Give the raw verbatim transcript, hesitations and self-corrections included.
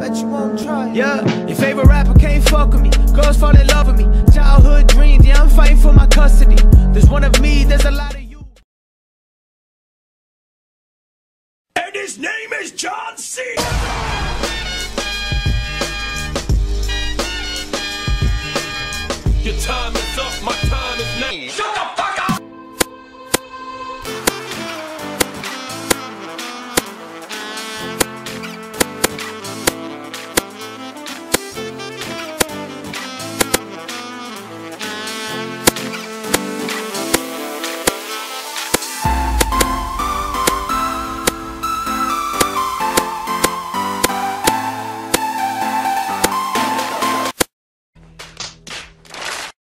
Bet you won't try. Yeah, your favorite rapper can't fuck with me. Girls fall in love with me. Childhood dreams, yeah, I'm fighting for my custody. There's one of me, there's a lot of you. And his name is John Cena! Your time is up, my